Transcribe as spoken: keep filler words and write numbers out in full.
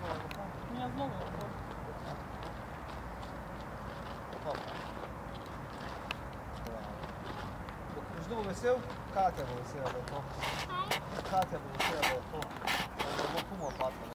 Minha znowu. Znovu vesel? Katja bo vesela, da je to. Katja bo vesela, da je to. Da bo pumo padla.